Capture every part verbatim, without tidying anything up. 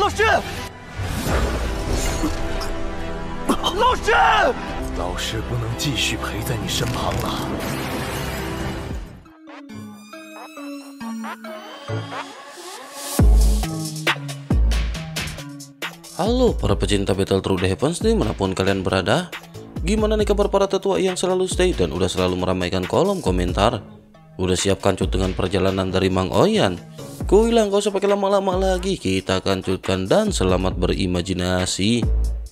师，老师， 老师不能继续陪在你身旁了。 Halo para pecinta Battle Through the Heavens dimanapun kalian berada. Gimana nih kabar para tetua yang selalu stay dan udah selalu meramaikan kolom komentar? Udah siap kancut dengan perjalanan dari Mang Oyan? Ku bilang gak usah pakai lama-lama lagi, kita kancutkan dan selamat berimajinasi.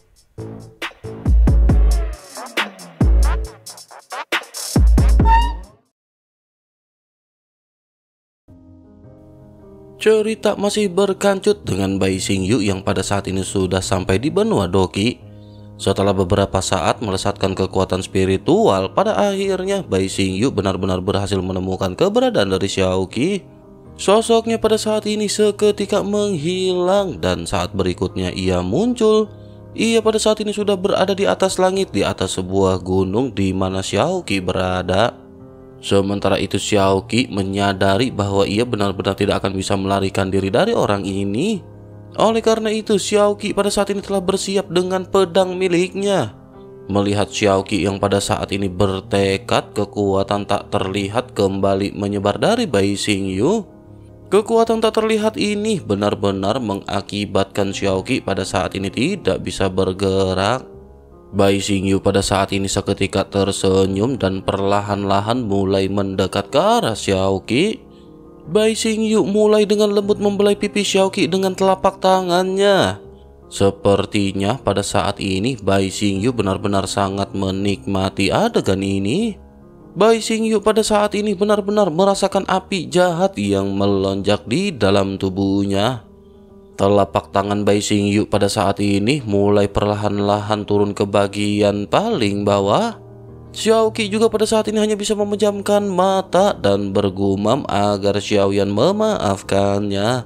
Cerita masih berkancut dengan Bai Xingyu yang pada saat ini sudah sampai di benua Doki. Setelah beberapa saat melesatkan kekuatan spiritual, pada akhirnya Bai Xingyu benar-benar berhasil menemukan keberadaan dari Xiaoqi. Sosoknya pada saat ini seketika menghilang dan saat berikutnya ia muncul. Ia pada saat ini sudah berada di atas langit, di atas sebuah gunung di mana Xiaoqi berada. Sementara itu Xiaoqi menyadari bahwa ia benar-benar tidak akan bisa melarikan diri dari orang ini. Oleh karena itu Xiaoqi pada saat ini telah bersiap dengan pedang miliknya. Melihat Xiaoqi yang pada saat ini bertekad, kekuatan tak terlihat kembali menyebar dari Bai Xingyu. Kekuatan tak terlihat ini benar-benar mengakibatkan Xiaoqi pada saat ini tidak bisa bergerak. Bai Xingyu pada saat ini seketika tersenyum dan perlahan-lahan mulai mendekat ke arah Xiaoqi. Bai Xingyu mulai dengan lembut membelai pipi Xiaoqi dengan telapak tangannya. Sepertinya pada saat ini Bai Xingyu benar-benar sangat menikmati adegan ini. Bai Xingyu pada saat ini benar-benar merasakan api jahat yang melonjak di dalam tubuhnya. Telapak tangan Bai Xingyu pada saat ini mulai perlahan-lahan turun ke bagian paling bawah. Xiaoqi juga pada saat ini hanya bisa memejamkan mata dan bergumam agar Xiaoyan memaafkannya.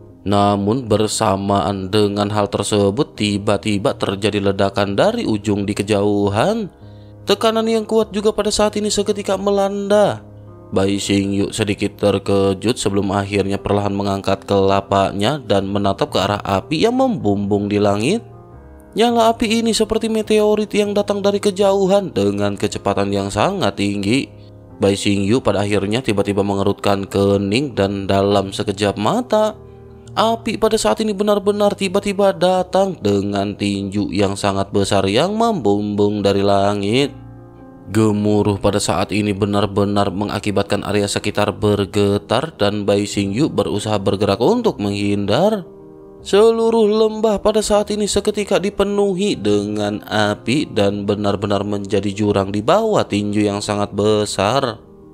Namun bersamaan dengan hal tersebut tiba-tiba terjadi ledakan dari ujung di kejauhan. Tekanan yang kuat juga pada saat ini seketika melanda. Bai Xingyu sedikit terkejut sebelum akhirnya perlahan mengangkat kelapanya dan menatap ke arah api yang membumbung di langit. Nyala api ini seperti meteorit yang datang dari kejauhan dengan kecepatan yang sangat tinggi. Bai Xingyu pada akhirnya tiba-tiba mengerutkan kening dan dalam sekejap mata, api pada saat ini benar-benar tiba-tiba datang dengan tinju yang sangat besar yang membumbung dari langit. Gemuruh pada saat ini benar-benar mengakibatkan area sekitar bergetar dan Bai Xingyu berusaha bergerak untuk menghindar. Seluruh lembah pada saat ini seketika dipenuhi dengan api dan benar-benar menjadi jurang di bawah tinju yang sangat besar.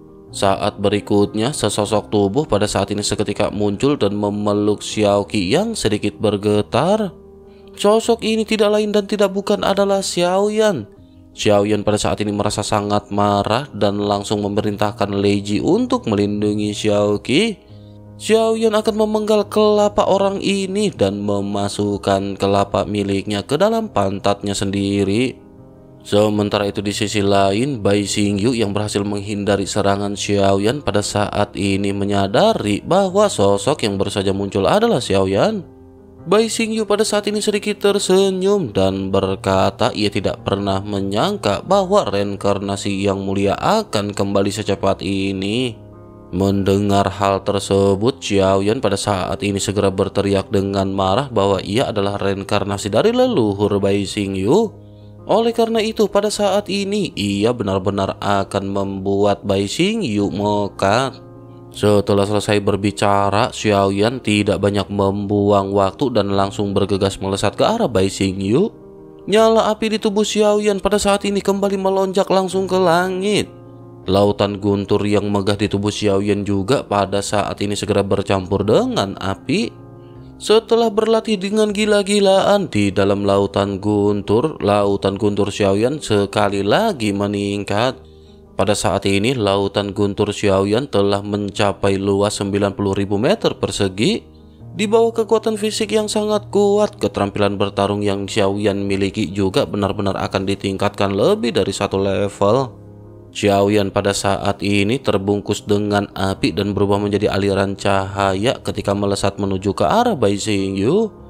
Saat berikutnya sesosok tubuh pada saat ini seketika muncul dan memeluk Xiaoqi yang sedikit bergetar. Sosok ini tidak lain dan tidak bukan adalah Xiaoyan. Xiaoyan pada saat ini merasa sangat marah dan langsung memerintahkan Lei Ji untuk melindungi Xiaoqi. Xiaoyan akan memenggal kelapa orang ini dan memasukkan kelapa miliknya ke dalam pantatnya sendiri. Sementara itu di sisi lain Bai Xingyu yang berhasil menghindari serangan Xiaoyan pada saat ini menyadari bahwa sosok yang baru saja muncul adalah Xiaoyan. Bai Xingyu pada saat ini sedikit tersenyum dan berkata ia tidak pernah menyangka bahwa reinkarnasi yang mulia akan kembali secepat ini. Mendengar hal tersebut, Xiaoyan pada saat ini segera berteriak dengan marah bahwa ia adalah reinkarnasi dari leluhur Bai Xingyu. Oleh karena itu pada saat ini ia benar-benar akan membuat Bai Xingyu mekat. Setelah selesai berbicara, Xiaoyan tidak banyak membuang waktu dan langsung bergegas melesat ke arah Bai Xingyu. Nyala api di tubuh Xiaoyan pada saat ini kembali melonjak langsung ke langit. Lautan guntur yang megah di tubuh Xiaoyan juga pada saat ini segera bercampur dengan api. Setelah berlatih dengan gila-gilaan di dalam lautan guntur, lautan guntur Xiaoyan sekali lagi meningkat. Pada saat ini lautan guntur Xiaoyan telah mencapai luas sembilan puluh ribu meter persegi. Di bawah kekuatan fisik yang sangat kuat, keterampilan bertarung yang Xiaoyan miliki juga benar-benar akan ditingkatkan lebih dari satu level. Xiaoyan pada saat ini terbungkus dengan api dan berubah menjadi aliran cahaya ketika melesat menuju ke arah Bai Xingyu.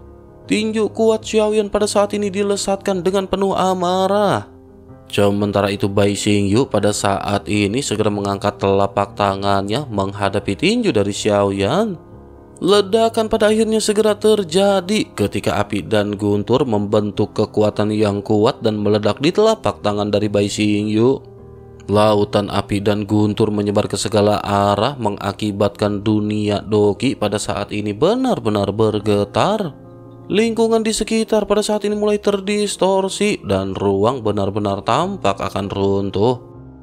Tinju kuat Xiaoyan pada saat ini dilesatkan dengan penuh amarah. Sementara itu Bai Xingyu pada saat ini segera mengangkat telapak tangannya menghadapi tinju dari Xiaoyan. Ledakan pada akhirnya segera terjadi ketika api dan guntur membentuk kekuatan yang kuat dan meledak di telapak tangan dari Bai Xingyu. Lautan api dan guntur menyebar ke segala arah mengakibatkan dunia Doki pada saat ini benar-benar bergetar. Lingkungan di sekitar pada saat ini mulai terdistorsi dan ruang benar-benar tampak akan runtuh.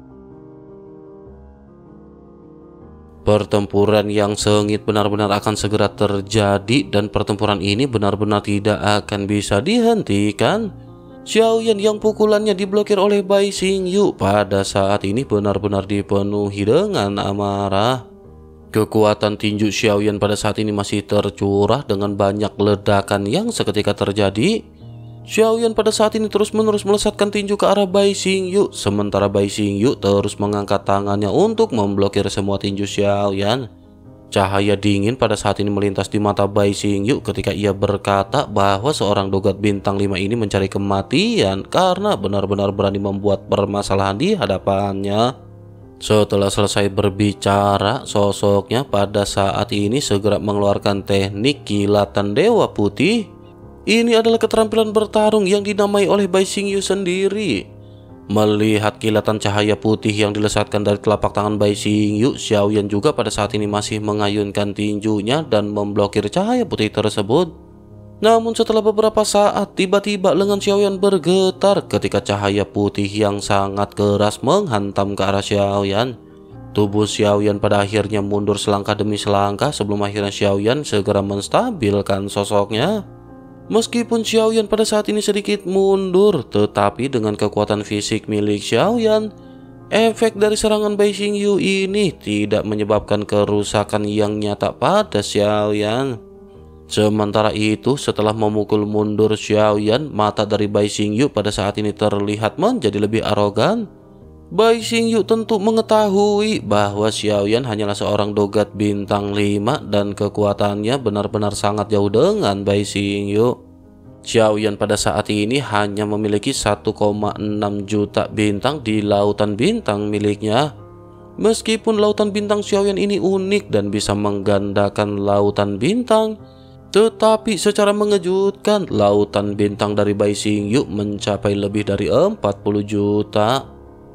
Pertempuran yang sengit benar-benar akan segera terjadi dan pertempuran ini benar-benar tidak akan bisa dihentikan. Xiaoyan yang pukulannya diblokir oleh Bai Xingyu pada saat ini benar-benar dipenuhi dengan amarah. Kekuatan tinju Xiaoyan pada saat ini masih tercurah dengan banyak ledakan yang seketika terjadi. Xiaoyan pada saat ini terus-menerus melesatkan tinju ke arah Bai Xingyu, sementara Bai Xingyu terus mengangkat tangannya untuk memblokir semua tinju Xiaoyan. Cahaya dingin pada saat ini melintas di mata Bai Xingyu ketika ia berkata bahwa seorang dogat bintang lima ini mencari kematian karena benar-benar berani membuat permasalahan di hadapannya. Setelah selesai berbicara, sosoknya pada saat ini segera mengeluarkan teknik kilatan Dewa Putih. Ini adalah keterampilan bertarung yang dinamai oleh Bai Xingyu sendiri. Melihat kilatan cahaya putih yang dilesatkan dari telapak tangan Bai Xingyu, Xiaoyan juga pada saat ini masih mengayunkan tinjunya dan memblokir cahaya putih tersebut. Namun setelah beberapa saat, tiba-tiba lengan Xiaoyan bergetar ketika cahaya putih yang sangat keras menghantam ke arah Xiaoyan. Tubuh Xiaoyan pada akhirnya mundur selangkah demi selangkah sebelum akhirnya Xiaoyan segera menstabilkan sosoknya. Meskipun Xiaoyan pada saat ini sedikit mundur, tetapi dengan kekuatan fisik milik Xiaoyan, efek dari serangan Bai Xingyu ini tidak menyebabkan kerusakan yang nyata pada Xiaoyan. Sementara itu, setelah memukul mundur Xiaoyan, mata dari Bai Xingyu pada saat ini terlihat menjadi lebih arogan. Bai Xingyu tentu mengetahui bahwa Xiaoyan hanyalah seorang dogat bintang lima dan kekuatannya benar-benar sangat jauh dengan Bai Xingyu. Xiaoyan pada saat ini hanya memiliki satu koma enam juta bintang di lautan bintang miliknya. Meskipun lautan bintang Xiaoyan ini unik dan bisa menggandakan lautan bintang, tetapi secara mengejutkan, lautan bintang dari Bai Xingyu mencapai lebih dari empat puluh juta.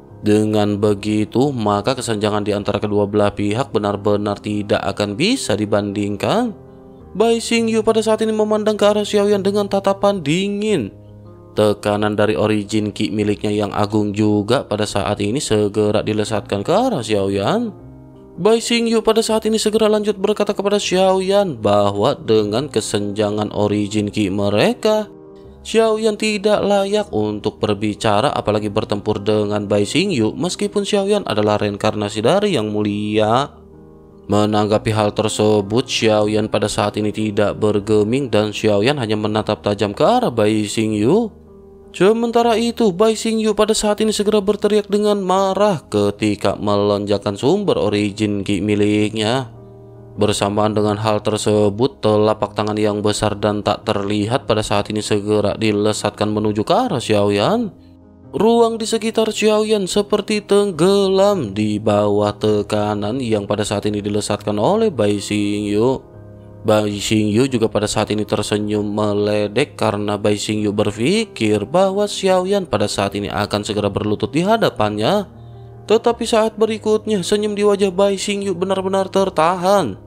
Dengan begitu, maka kesenjangan di antara kedua belah pihak benar-benar tidak akan bisa dibandingkan. Bai Xingyu pada saat ini memandang ke arah Xiaoyan dengan tatapan dingin. Tekanan dari origin ki miliknya yang agung juga pada saat ini segera dilesatkan ke arah Xiaoyan. Bai Xingyu pada saat ini segera lanjut berkata kepada Xiaoyan bahwa dengan kesenjangan origin ki mereka, Xiaoyan tidak layak untuk berbicara apalagi bertempur dengan Bai Xingyu meskipun Xiaoyan adalah reinkarnasi dari yang mulia. Menanggapi hal tersebut, Xiaoyan pada saat ini tidak bergeming dan Xiaoyan hanya menatap tajam ke arah Bai Xingyu. Sementara itu, Bai Xingyu pada saat ini segera berteriak dengan marah ketika melonjakkan sumber origin ki miliknya. Bersamaan dengan hal tersebut, telapak tangan yang besar dan tak terlihat pada saat ini segera dilesatkan menuju ke arah Xiaoyan. Ruang di sekitar Xiaoyan seperti tenggelam di bawah tekanan yang pada saat ini dilesatkan oleh Bai Xingyu. Bai Xingyu juga pada saat ini tersenyum meledek karena Bai Xingyu berpikir bahwa Xiaoyan pada saat ini akan segera berlutut di hadapannya. Tetapi saat berikutnya senyum di wajah Bai Xingyu benar-benar tertahan.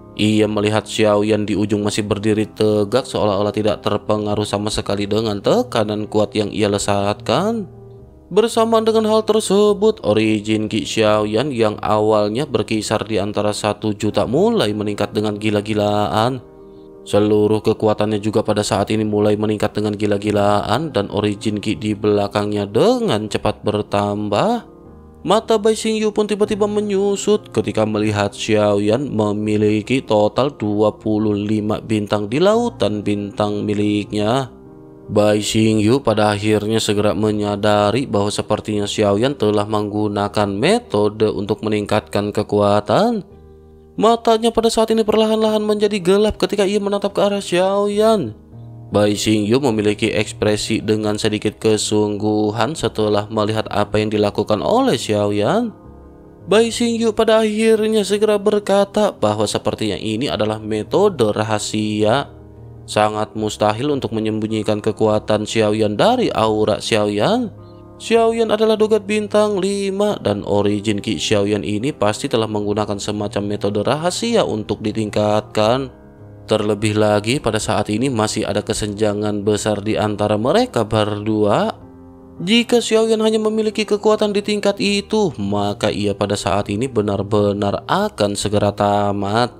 Ia melihat Xiaoyan di ujung masih berdiri tegak seolah-olah tidak terpengaruh sama sekali dengan tekanan kuat yang ia lesatkan. Bersamaan dengan hal tersebut, origin ki Xiaoyan yang awalnya berkisar di antara satu juta mulai meningkat dengan gila-gilaan. Seluruh kekuatannya juga pada saat ini mulai meningkat dengan gila-gilaan dan origin ki di belakangnya dengan cepat bertambah. Mata Bai Xingyu pun tiba-tiba menyusut ketika melihat Xiaoyan memiliki total dua puluh lima bintang di lautan bintang miliknya. Bai Xingyu pada akhirnya segera menyadari bahwa sepertinya Xiaoyan telah menggunakan metode untuk meningkatkan kekuatan. Matanya pada saat ini perlahan-lahan menjadi gelap ketika ia menatap ke arah Xiaoyan. Bai Xingyu memiliki ekspresi dengan sedikit kesungguhan setelah melihat apa yang dilakukan oleh Xiaoyan. Bai Xingyu pada akhirnya segera berkata bahwa sepertinya ini adalah metode rahasia. Sangat mustahil untuk menyembunyikan kekuatan Xiaoyan dari aura Xiaoyan. Xiaoyan adalah dogat bintang lima dan origin Ki Xiaoyan ini pasti telah menggunakan semacam metode rahasia untuk ditingkatkan. Terlebih lagi pada saat ini masih ada kesenjangan besar di antara mereka berdua. Jika Xiaoyan hanya memiliki kekuatan di tingkat itu, maka ia pada saat ini benar-benar akan segera tamat.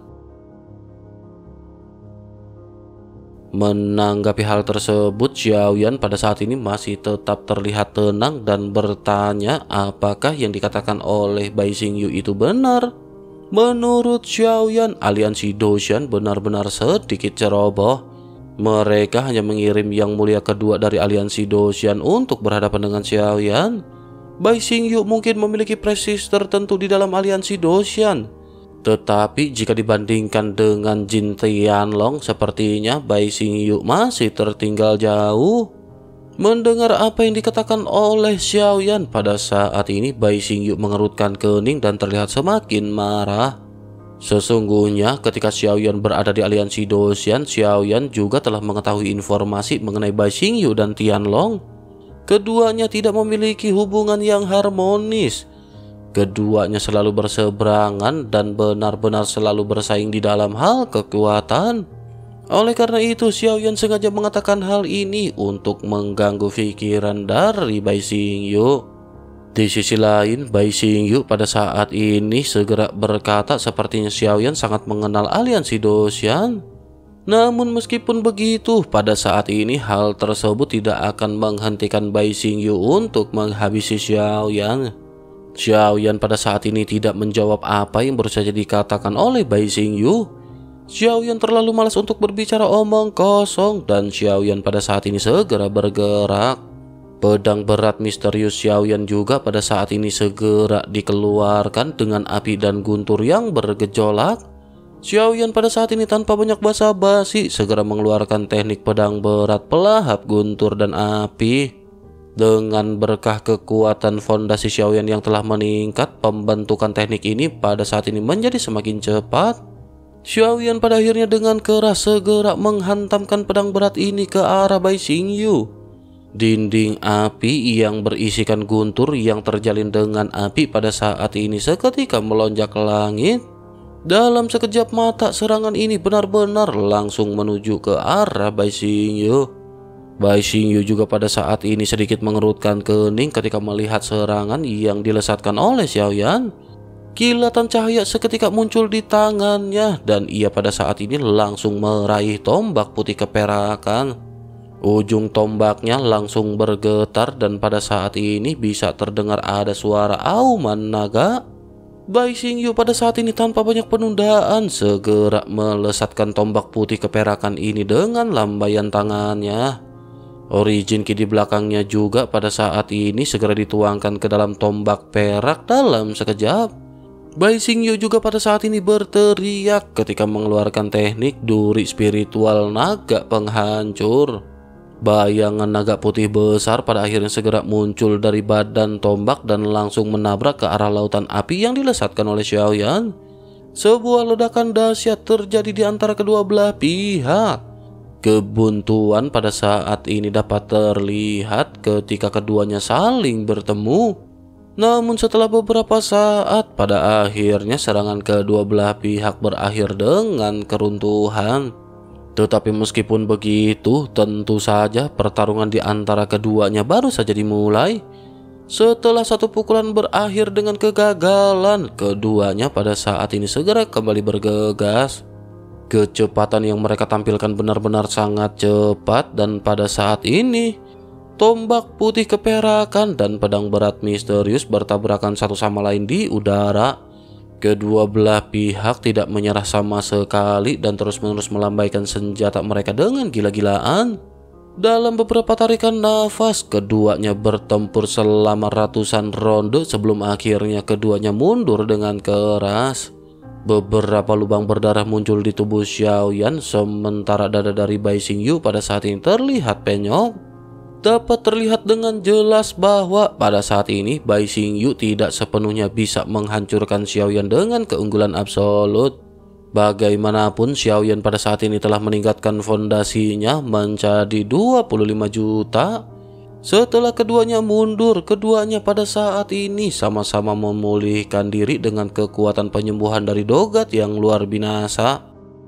Menanggapi hal tersebut, Xiaoyan pada saat ini masih tetap terlihat tenang dan bertanya apakah yang dikatakan oleh Bai Xingyu itu benar. Menurut Xiaoyan, aliansi Doshan benar-benar sedikit ceroboh. Mereka hanya mengirim yang mulia kedua dari aliansi Doshan untuk berhadapan dengan Xiaoyan. Bai Xingyu mungkin memiliki prestis tertentu di dalam aliansi Doshan. Tetapi jika dibandingkan dengan Jin Tianlong, sepertinya Bai Xingyu masih tertinggal jauh. Mendengar apa yang dikatakan oleh Xiaoyan pada saat ini, Bai Xingyu mengerutkan kening dan terlihat semakin marah. Sesungguhnya ketika Xiaoyan berada di aliansi Doshan, Xiaoyan juga telah mengetahui informasi mengenai Bai Xingyu dan Tianlong. Keduanya tidak memiliki hubungan yang harmonis. Keduanya selalu berseberangan dan benar-benar selalu bersaing di dalam hal kekuatan. Oleh karena itu, Xiaoyan sengaja mengatakan hal ini untuk mengganggu pikiran dari Bai Xingyu. Di sisi lain, Bai Xingyu pada saat ini segera berkata sepertinya Xiaoyan sangat mengenal aliansi Doshan. Namun meskipun begitu, pada saat ini hal tersebut tidak akan menghentikan Bai Xingyu untuk menghabisi Xiaoyan. Xiaoyan pada saat ini tidak menjawab apa yang baru saja dikatakan oleh Bai Xingyu. Xiaoyan terlalu malas untuk berbicara omong kosong dan Xiaoyan pada saat ini segera bergerak. Pedang berat misterius Xiaoyan juga pada saat ini segera dikeluarkan dengan api dan guntur yang bergejolak. Xiaoyan pada saat ini tanpa banyak basa-basi segera mengeluarkan teknik pedang berat pelahap guntur dan api. Dengan berkah kekuatan fondasi Xiaoyan yang telah meningkat, pembentukan teknik ini pada saat ini menjadi semakin cepat. Xiaoyan pada akhirnya dengan keras segera menghantamkan pedang berat ini ke arah Bai Xingyu. Dinding api yang berisikan guntur yang terjalin dengan api pada saat ini seketika melonjak ke langit. Dalam sekejap mata, serangan ini benar-benar langsung menuju ke arah Bai Xingyu. Bai Xingyu juga pada saat ini sedikit mengerutkan kening ketika melihat serangan yang dilesatkan oleh Xiaoyan. Kilatan cahaya seketika muncul di tangannya dan ia pada saat ini langsung meraih tombak putih keperakan. Ujung tombaknya langsung bergetar dan pada saat ini bisa terdengar ada suara auman naga. Bai Xingyu pada saat ini tanpa banyak penundaan segera melesatkan tombak putih keperakan ini dengan lambaian tangannya. Origin Ki di belakangnya juga pada saat ini segera dituangkan ke dalam tombak perak dalam sekejap. Bai Xingyu juga pada saat ini berteriak ketika mengeluarkan teknik duri spiritual naga penghancur. Bayangan naga putih besar pada akhirnya segera muncul dari badan tombak dan langsung menabrak ke arah lautan api yang dilesatkan oleh Xiaoyan. Sebuah ledakan dahsyat terjadi di antara kedua belah pihak. Kebuntuan pada saat ini dapat terlihat ketika keduanya saling bertemu. Namun setelah beberapa saat, pada akhirnya serangan kedua belah pihak berakhir dengan keruntuhan. Tetapi meskipun begitu, tentu saja pertarungan di antara keduanya baru saja dimulai. Setelah satu pukulan berakhir dengan kegagalan, keduanya pada saat ini segera kembali bergegas. Kecepatan yang mereka tampilkan benar-benar sangat cepat dan pada saat ini tombak putih keperakan dan pedang berat misterius bertabrakan satu sama lain di udara. Kedua belah pihak tidak menyerah sama sekali dan terus-menerus melambaikan senjata mereka dengan gila-gilaan. Dalam beberapa tarikan nafas, keduanya bertempur selama ratusan ronde sebelum akhirnya keduanya mundur dengan keras. Beberapa lubang berdarah muncul di tubuh Xiaoyan, sementara dada dari Bai Xingyu pada saat ini terlihat penyok. Dapat terlihat dengan jelas bahwa pada saat ini Bai Xingyu tidak sepenuhnya bisa menghancurkan Xiaoyan dengan keunggulan absolut. Bagaimanapun Xiaoyan pada saat ini telah meningkatkan fondasinya menjadi dua puluh lima juta. Setelah keduanya mundur, keduanya pada saat ini sama-sama memulihkan diri dengan kekuatan penyembuhan dari Dogat yang luar binasa.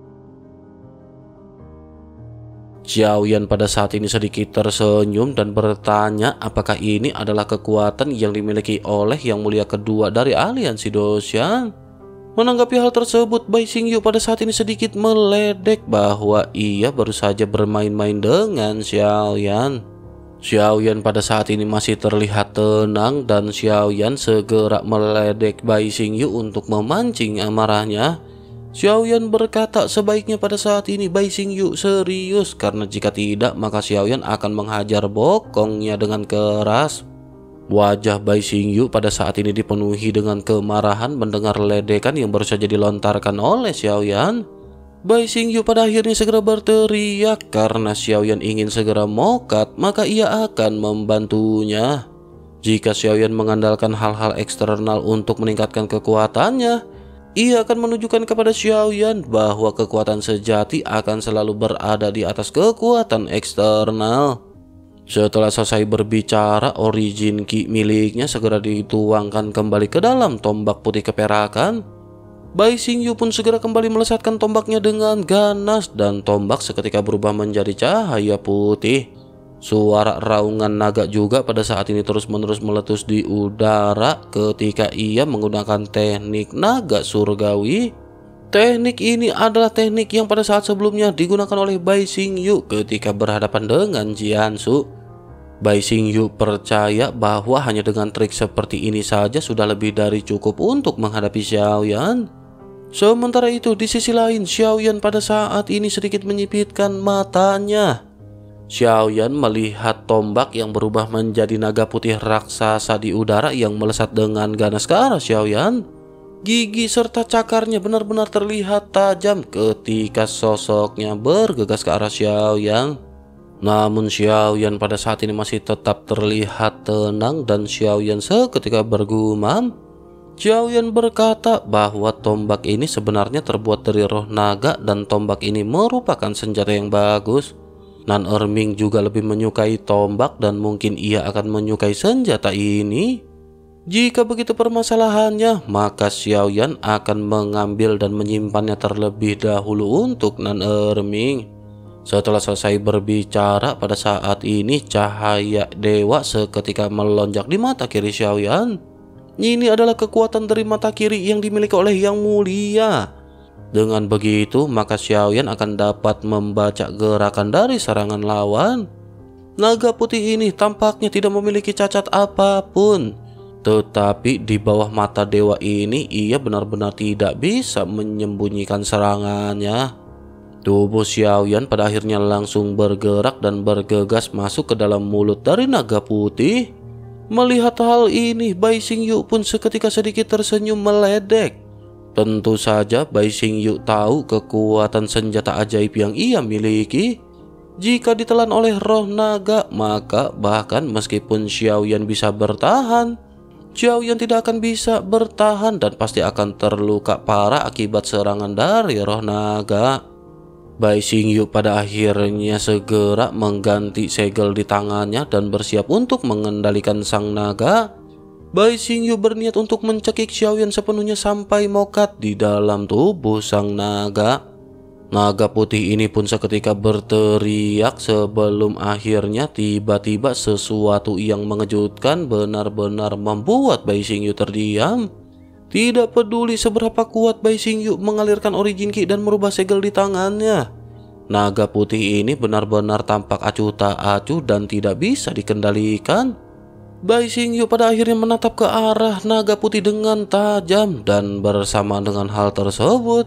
Xiaoyan pada saat ini sedikit tersenyum dan bertanya apakah ini adalah kekuatan yang dimiliki oleh yang mulia kedua dari aliansi Doshan. Menanggapi hal tersebut, Bai Xingyu pada saat ini sedikit meledek bahwa ia baru saja bermain-main dengan Xiaoyan. Xiaoyan pada saat ini masih terlihat tenang dan Xiaoyan segera meledek Bai Xingyu untuk memancing amarahnya. Xiaoyan berkata sebaiknya pada saat ini Bai Xingyu serius, karena jika tidak maka Xiaoyan akan menghajar bokongnya dengan keras. Wajah Bai Xingyu pada saat ini dipenuhi dengan kemarahan mendengar ledekan yang baru saja dilontarkan oleh Xiaoyan. Bai Xingyu pada akhirnya segera berteriak karena Xiaoyan ingin segera mokat, maka ia akan membantunya. Jika Xiaoyan mengandalkan hal-hal eksternal untuk meningkatkan kekuatannya, ia akan menunjukkan kepada Xiaoyan bahwa kekuatan sejati akan selalu berada di atas kekuatan eksternal. Setelah selesai berbicara, origin ki miliknya segera dituangkan kembali ke dalam tombak putih keperakan. Bai Xingyu pun segera kembali melesatkan tombaknya dengan ganas dan tombak seketika berubah menjadi cahaya putih. Suara raungan naga juga pada saat ini terus-menerus meletus di udara ketika ia menggunakan teknik naga surgawi. Teknik ini adalah teknik yang pada saat sebelumnya digunakan oleh Bai Xingyu ketika berhadapan dengan Jiansu. Bai Xingyu percaya bahwa hanya dengan trik seperti ini saja sudah lebih dari cukup untuk menghadapi Xiaoyan. Sementara itu di sisi lain Xiaoyan pada saat ini sedikit menyipitkan matanya. Xiaoyan melihat tombak yang berubah menjadi naga putih raksasa di udara yang melesat dengan ganas ke arah Xiaoyan. Gigi serta cakarnya benar-benar terlihat tajam ketika sosoknya bergegas ke arah Xiaoyan. Namun Xiaoyan pada saat ini masih tetap terlihat tenang dan Xiaoyan seketika bergumam. Xiaoyan berkata bahwa tombak ini sebenarnya terbuat dari roh naga dan tombak ini merupakan senjata yang bagus. Nan Erming juga lebih menyukai tombak dan mungkin ia akan menyukai senjata ini. Jika begitu permasalahannya, maka Xiaoyan akan mengambil dan menyimpannya terlebih dahulu untuk Nan Erming. Setelah selesai berbicara, pada saat ini cahaya dewa seketika melonjak di mata kiri Xiaoyan. Ini adalah kekuatan dari mata kiri yang dimiliki oleh Yang Mulia. Dengan begitu, maka Xiaoyan akan dapat membaca gerakan dari serangan lawan. Naga putih ini tampaknya tidak memiliki cacat apapun. Tetapi di bawah mata dewa ini ia benar-benar tidak bisa menyembunyikan serangannya. Tubuh Xiaoyan pada akhirnya langsung bergerak dan bergegas masuk ke dalam mulut dari naga putih. Melihat hal ini, Bai Xingyu pun seketika sedikit tersenyum meledek. Tentu saja Bai Xingyu tahu kekuatan senjata ajaib yang ia miliki. Jika ditelan oleh roh naga, maka bahkan meskipun Xiaoyan bisa bertahan, Xiaoyan tidak akan bisa bertahan dan pasti akan terluka parah akibat serangan dari roh naga. Bai Xingyu pada akhirnya segera mengganti segel di tangannya dan bersiap untuk mengendalikan sang naga. Bai Xingyu berniat untuk mencekik Xiaoyan sepenuhnya sampai mokat di dalam tubuh sang naga. Naga putih ini pun seketika berteriak sebelum akhirnya tiba-tiba sesuatu yang mengejutkan benar-benar membuat Bai Xingyu terdiam. Tidak peduli seberapa kuat Bai Xingyu mengalirkan origin ki dan merubah segel di tangannya, naga putih ini benar-benar tampak acuh tak acuh dan tidak bisa dikendalikan. Bai Xingyu pada akhirnya menatap ke arah naga putih dengan tajam dan bersama dengan hal tersebut,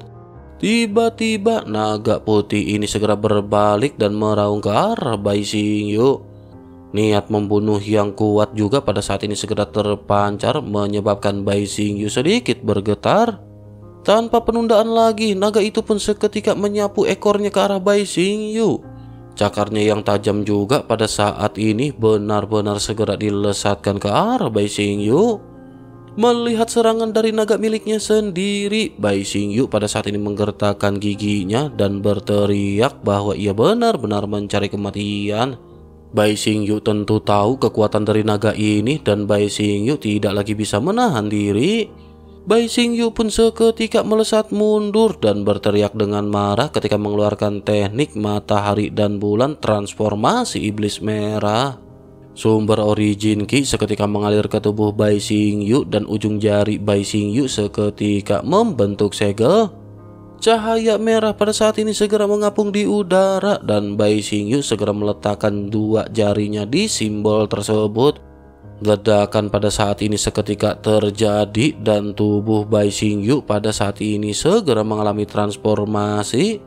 tiba-tiba naga putih ini segera berbalik dan meraung ke arah Bai Xingyu. Niat membunuh yang kuat juga pada saat ini segera terpancar menyebabkan Bai Xingyu sedikit bergetar. Tanpa penundaan lagi, naga itu pun seketika menyapu ekornya ke arah Bai Xingyu. Cakarnya yang tajam juga pada saat ini benar-benar segera dilesatkan ke arah Bai Xingyu. Melihat serangan dari naga miliknya sendiri, Bai Xingyu pada saat ini menggertakkan giginya dan berteriak bahwa ia benar-benar mencari kematian. Bai Xingyu tentu tahu kekuatan dari naga ini dan Bai Xingyu tidak lagi bisa menahan diri. Bai Xingyu pun seketika melesat mundur dan berteriak dengan marah ketika mengeluarkan teknik matahari dan bulan transformasi iblis merah. Sumber origin ki seketika mengalir ke tubuh Bai Xingyu dan ujung jari Bai Xingyu seketika membentuk segel. Cahaya merah pada saat ini segera mengapung di udara dan Bai Xingyu segera meletakkan dua jarinya di simbol tersebut. Ledakan pada saat ini seketika terjadi dan tubuh Bai Xingyu pada saat ini segera mengalami transformasi.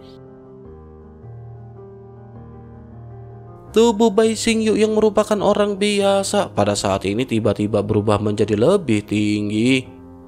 Tubuh Bai Xingyu yang merupakan orang biasa pada saat ini tiba-tiba berubah menjadi lebih tinggi.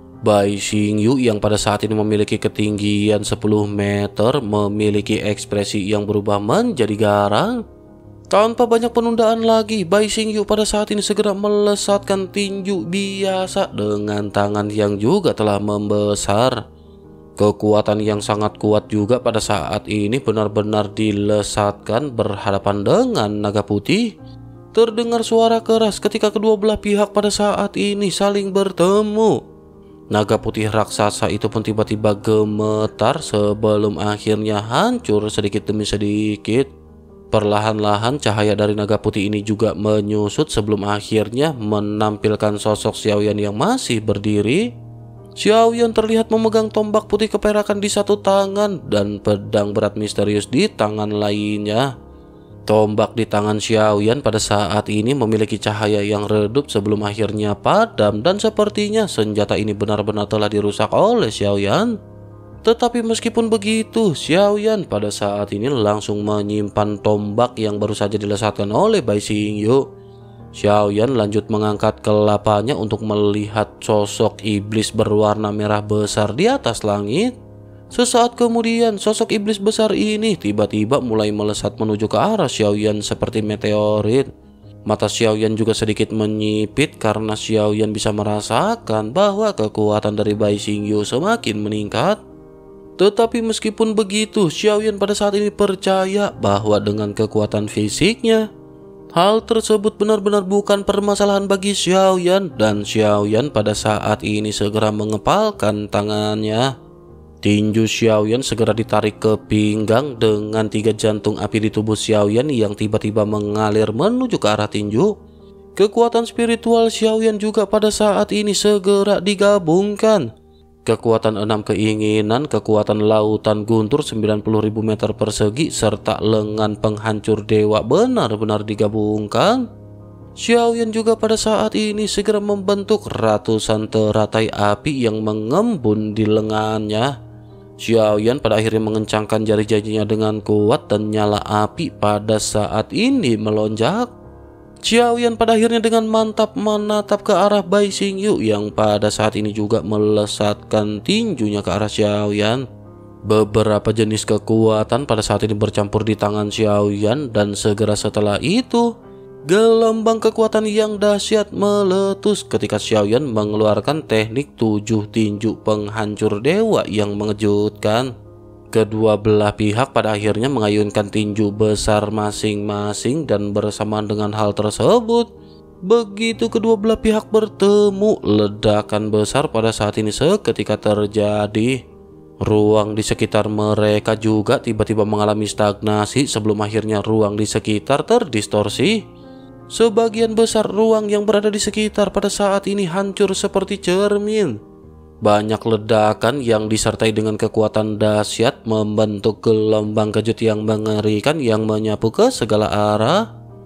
Bai Xingyu yang pada saat ini memiliki ketinggian sepuluh meter memiliki ekspresi yang berubah menjadi garang. Tanpa banyak penundaan lagi, Bai Xingyu pada saat ini segera melesatkan tinju biasa dengan tangan yang juga telah membesar. Kekuatan yang sangat kuat juga pada saat ini benar-benar dilesatkan berhadapan dengan naga putih. Terdengar suara keras ketika kedua belah pihak pada saat ini saling bertemu. Naga putih raksasa itu pun tiba-tiba gemetar sebelum akhirnya hancur sedikit demi sedikit. Perlahan-lahan cahaya dari naga putih ini juga menyusut sebelum akhirnya menampilkan sosok Xiaoyan yang masih berdiri. Xiaoyan terlihat memegang tombak putih keperakan di satu tangan dan pedang berat misterius di tangan lainnya. Tombak di tangan Xiaoyan pada saat ini memiliki cahaya yang redup sebelum akhirnya padam dan sepertinya senjata ini benar-benar telah dirusak oleh Xiaoyan. Tetapi meskipun begitu, Xiaoyan pada saat ini langsung menyimpan tombak yang baru saja dilesatkan oleh Bai Xingyu. Xiaoyan lanjut mengangkat kelapanya untuk melihat sosok iblis berwarna merah besar di atas langit. Sesaat kemudian, sosok iblis besar ini tiba-tiba mulai melesat menuju ke arah Xiaoyan seperti meteorit. Mata Xiaoyan juga sedikit menyipit karena Xiaoyan bisa merasakan bahwa kekuatan dari Bai Xingyu semakin meningkat. Tetapi meskipun begitu, Xiaoyan pada saat ini percaya bahwa dengan kekuatan fisiknya, hal tersebut benar-benar bukan permasalahan bagi Xiaoyan dan Xiaoyan pada saat ini segera mengepalkan tangannya. Tinju Xiaoyan segera ditarik ke pinggang dengan tiga jantung api di tubuh Xiaoyan yang tiba-tiba mengalir menuju ke arah tinju. Kekuatan spiritual Xiaoyan juga pada saat ini segera digabungkan. Kekuatan enam keinginan, kekuatan lautan guntur sembilan puluh ribu meter persegi, serta lengan penghancur dewa benar-benar digabungkan. Xiaoyan juga pada saat ini segera membentuk ratusan teratai api yang mengembun di lengannya. Xiaoyan pada akhirnya mengencangkan jari-jarinya dengan kuat dan nyala api pada saat ini melonjak. Xiaoyan pada akhirnya dengan mantap menatap ke arah Bai Xingyu yang pada saat ini juga melesatkan tinjunya ke arah Xiaoyan. Beberapa jenis kekuatan pada saat ini bercampur di tangan Xiaoyan dan segera setelah itu, gelombang kekuatan yang dahsyat meletus ketika Xiaoyan mengeluarkan teknik tujuh tinju penghancur dewa yang mengejutkan. Kedua belah pihak pada akhirnya mengayunkan tinju besar masing-masing dan bersamaan dengan hal tersebut, begitu kedua belah pihak bertemu, ledakan besar pada saat ini seketika terjadi. Ruang di sekitar mereka juga tiba-tiba mengalami stagnasi sebelum akhirnya ruang di sekitar terdistorsi. Sebagian besar ruang yang berada di sekitar pada saat ini hancur seperti cermin. Banyak ledakan yang disertai dengan kekuatan dahsyat membentuk gelombang kejut yang mengerikan yang menyapu ke segala arah.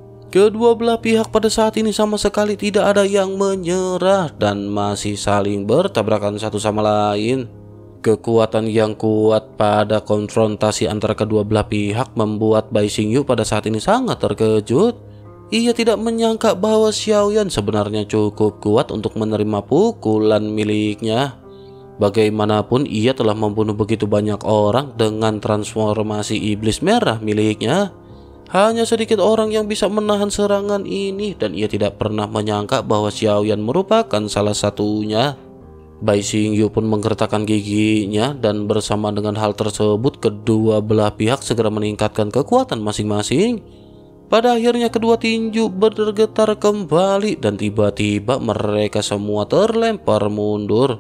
Kedua belah pihak pada saat ini sama sekali tidak ada yang menyerah dan masih saling bertabrakan satu sama lain. Kekuatan yang kuat pada konfrontasi antara kedua belah pihak membuat Bai Xingyu pada saat ini sangat terkejut. Ia tidak menyangka bahwa Xiaoyan sebenarnya cukup kuat untuk menerima pukulan miliknya. Bagaimanapun ia telah membunuh begitu banyak orang dengan transformasi iblis merah miliknya. Hanya sedikit orang yang bisa menahan serangan ini dan ia tidak pernah menyangka bahwa Xiaoyan merupakan salah satunya. Bai Xingyu pun menggertakkan giginya dan bersama dengan hal tersebut kedua belah pihak segera meningkatkan kekuatan masing-masing. Pada akhirnya kedua tinju bergetar kembali dan tiba-tiba mereka semua terlempar mundur.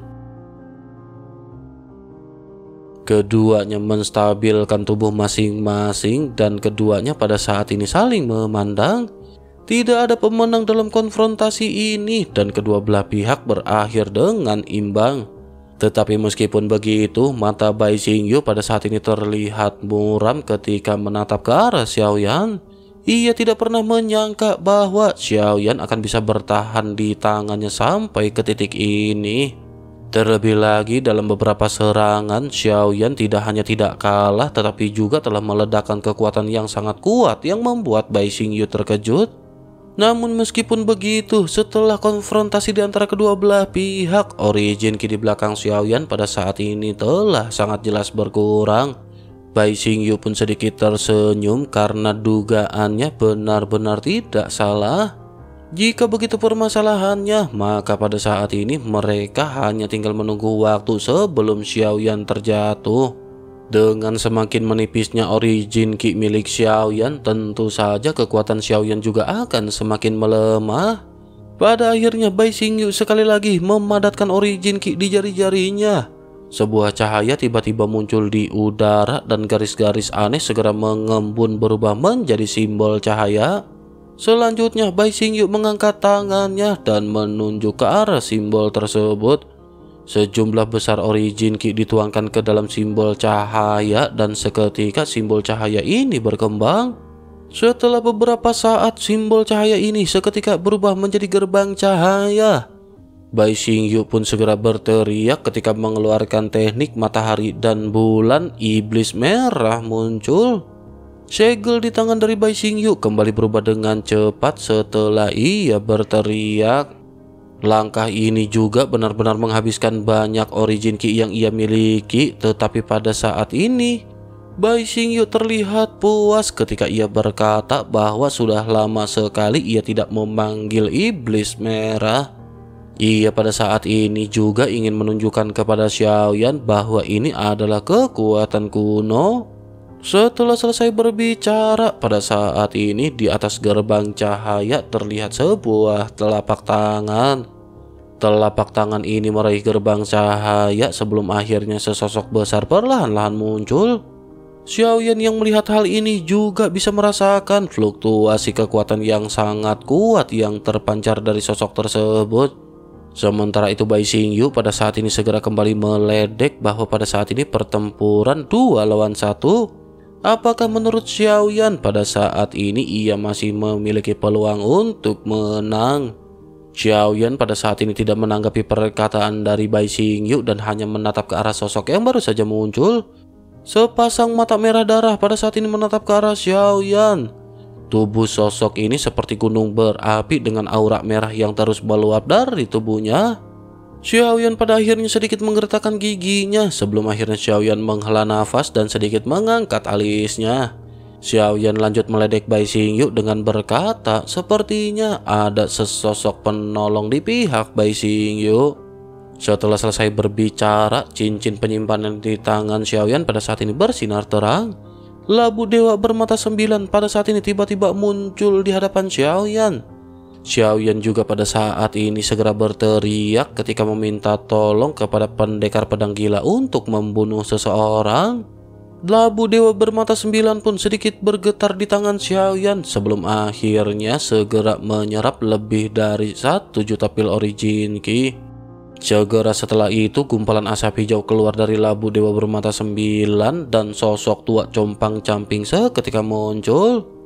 Keduanya menstabilkan tubuh masing-masing dan keduanya pada saat ini saling memandang. Tidak ada pemenang dalam konfrontasi ini dan kedua belah pihak berakhir dengan imbang. Tetapi meskipun begitu, mata Bai Xingyu pada saat ini terlihat muram ketika menatap ke arah Xiaoyan. Ia tidak pernah menyangka bahwa Xiaoyan akan bisa bertahan di tangannya sampai ke titik ini. Terlebih lagi dalam beberapa serangan, Xiaoyan tidak hanya tidak kalah tetapi juga telah meledakkan kekuatan yang sangat kuat yang membuat Bai Xingyu terkejut. Namun meskipun begitu, setelah konfrontasi di antara kedua belah pihak, origin ki di belakang Xiaoyan pada saat ini telah sangat jelas berkurang. Bai Xingyu pun sedikit tersenyum karena dugaannya benar-benar tidak salah. Jika begitu permasalahannya, maka pada saat ini mereka hanya tinggal menunggu waktu sebelum Xiaoyan terjatuh. Dengan semakin menipisnya origin ki milik Xiaoyan, tentu saja kekuatan Xiaoyan juga akan semakin melemah. Pada akhirnya Bai Xingyu sekali lagi memadatkan origin ki di jari-jarinya. Sebuah cahaya tiba-tiba muncul di udara dan garis-garis aneh segera mengembun berubah menjadi simbol cahaya. Selanjutnya Bai Xingyu mengangkat tangannya dan menunjuk ke arah simbol tersebut. Sejumlah besar origin ki dituangkan ke dalam simbol cahaya dan seketika simbol cahaya ini berkembang. Setelah beberapa saat simbol cahaya ini seketika berubah menjadi gerbang cahaya. Bai Xingyu pun segera berteriak ketika mengeluarkan teknik matahari dan bulan iblis merah muncul. Segel di tangan dari Bai Xingyu kembali berubah dengan cepat setelah ia berteriak. Langkah ini juga benar-benar menghabiskan banyak origin ki yang ia miliki, tetapi pada saat ini Bai Xingyu terlihat puas ketika ia berkata bahwa sudah lama sekali ia tidak memanggil iblis merah. Ia pada saat ini juga ingin menunjukkan kepada Xiaoyan bahwa ini adalah kekuatan kuno. Setelah selesai berbicara, pada saat ini di atas gerbang cahaya terlihat sebuah telapak tangan. Telapak tangan ini meraih gerbang cahaya sebelum akhirnya sesosok besar perlahan-lahan muncul. Xiaoyan yang melihat hal ini juga bisa merasakan fluktuasi kekuatan yang sangat kuat yang terpancar dari sosok tersebut. Sementara itu Bai Xingyu pada saat ini segera kembali meledek bahwa pada saat ini pertempuran dua lawan satu. Apakah menurut Xiaoyan pada saat ini ia masih memiliki peluang untuk menang? Xiaoyan pada saat ini tidak menanggapi perkataan dari Bai Xingyu dan hanya menatap ke arah sosok yang baru saja muncul. Sepasang mata merah darah pada saat ini menatap ke arah Xiaoyan. Tubuh sosok ini seperti gunung berapi dengan aura merah yang terus meluap dari tubuhnya. Xiaoyan pada akhirnya sedikit menggertakkan giginya sebelum akhirnya Xiaoyan menghela nafas dan sedikit mengangkat alisnya. Xiaoyan lanjut meledek Bai Xingyu dengan berkata sepertinya ada sesosok penolong di pihak Bai Xingyu. Setelah selesai berbicara, cincin penyimpanan di tangan Xiaoyan pada saat ini bersinar terang. Labu dewa bermata sembilan pada saat ini tiba-tiba muncul di hadapan Xiaoyan. Xiaoyan juga pada saat ini segera berteriak ketika meminta tolong kepada pendekar pedang gila untuk membunuh seseorang. Labu dewa bermata sembilan pun sedikit bergetar di tangan Xiaoyan sebelum akhirnya segera menyerap lebih dari satu juta pil origin ki. Segera setelah itu gumpalan asap hijau keluar dari labu dewa bermata sembilan dan sosok tua compang-camping seketika muncul.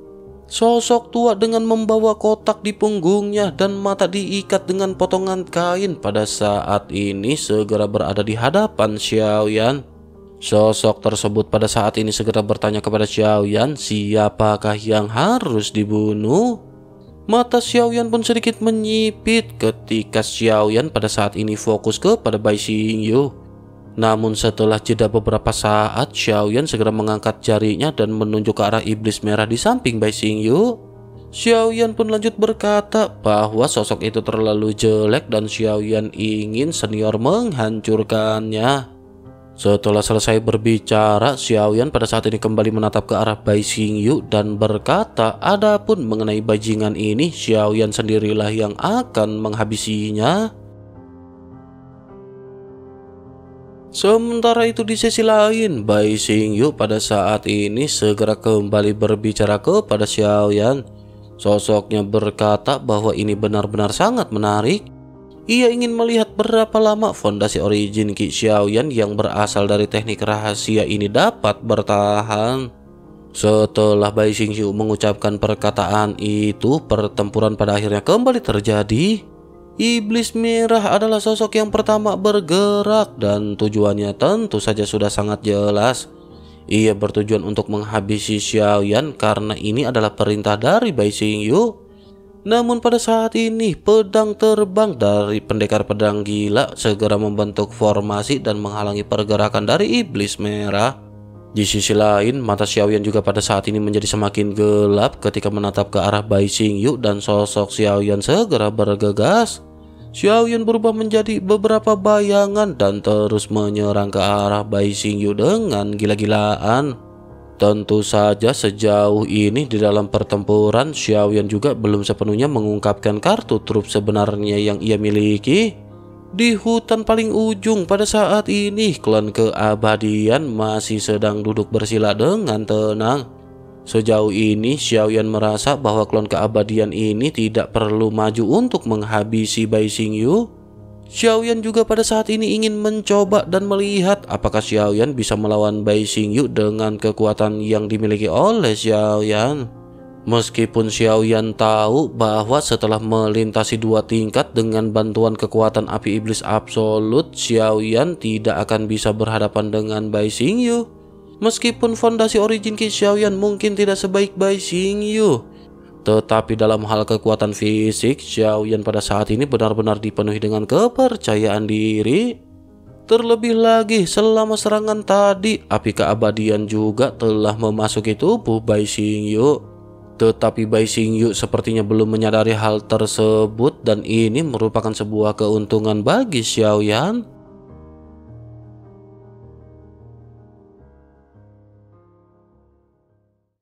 Sosok tua dengan membawa kotak di punggungnya dan mata diikat dengan potongan kain pada saat ini segera berada di hadapan Xiaoyan. Sosok tersebut pada saat ini segera bertanya kepada Xiaoyan siapakah yang harus dibunuh. Mata Xiaoyan pun sedikit menyipit ketika Xiaoyan pada saat ini fokus kepada Bai Xingyu. Namun setelah jeda beberapa saat, Xiaoyan segera mengangkat jarinya dan menunjuk ke arah iblis merah di samping Bai Xingyu. Xiaoyan pun lanjut berkata bahwa sosok itu terlalu jelek dan Xiaoyan ingin senior menghancurkannya. Setelah selesai berbicara, Xiaoyan pada saat ini kembali menatap ke arah Bai Xingyu dan berkata, adapun mengenai bajingan ini, Xiaoyan sendirilah yang akan menghabisinya. Sementara itu di sisi lain, Bai Xingyu pada saat ini segera kembali berbicara kepada Xiaoyan. Sosoknya berkata bahwa ini benar-benar sangat menarik. Ia ingin melihat berapa lama fondasi origin Qi Xiaoyan yang berasal dari teknik rahasia ini dapat bertahan. Setelah Bai Xingyu mengucapkan perkataan itu, pertempuran pada akhirnya kembali terjadi. Iblis merah adalah sosok yang pertama bergerak dan tujuannya tentu saja sudah sangat jelas. Ia bertujuan untuk menghabisi Xiaoyan karena ini adalah perintah dari Bai Xingyu. Namun pada saat ini pedang terbang dari pendekar pedang gila segera membentuk formasi dan menghalangi pergerakan dari iblis merah. Di sisi lain, mata Xiaoyan juga pada saat ini menjadi semakin gelap ketika menatap ke arah Bai Xingyu dan sosok Xiaoyan segera bergegas. Xiaoyan berubah menjadi beberapa bayangan dan terus menyerang ke arah Bai Xingyu dengan gila-gilaan. Tentu saja sejauh ini di dalam pertempuran, Xiaoyan juga belum sepenuhnya mengungkapkan kartu trup sebenarnya yang ia miliki. Di hutan paling ujung pada saat ini, klan keabadian masih sedang duduk bersila dengan tenang. Sejauh ini, Xiaoyan merasa bahwa klan keabadian ini tidak perlu maju untuk menghabisi Bai Xingyu. Xiaoyan juga pada saat ini ingin mencoba dan melihat apakah Xiaoyan bisa melawan Bai Xingyu dengan kekuatan yang dimiliki oleh Xiaoyan. Meskipun Xiaoyan tahu bahwa setelah melintasi dua tingkat dengan bantuan kekuatan api iblis absolut, Xiaoyan tidak akan bisa berhadapan dengan Bai Xingyu. Meskipun fondasi origin Qi Xiaoyan mungkin tidak sebaik Bai Xingyu, tetapi dalam hal kekuatan fisik, Xiaoyan pada saat ini benar-benar dipenuhi dengan kepercayaan diri. Terlebih lagi, selama serangan tadi, api keabadian juga telah memasuki tubuh Bai Xingyu. Tetapi Bai Xingyu sepertinya belum menyadari hal tersebut dan ini merupakan sebuah keuntungan bagi Xiaoyan.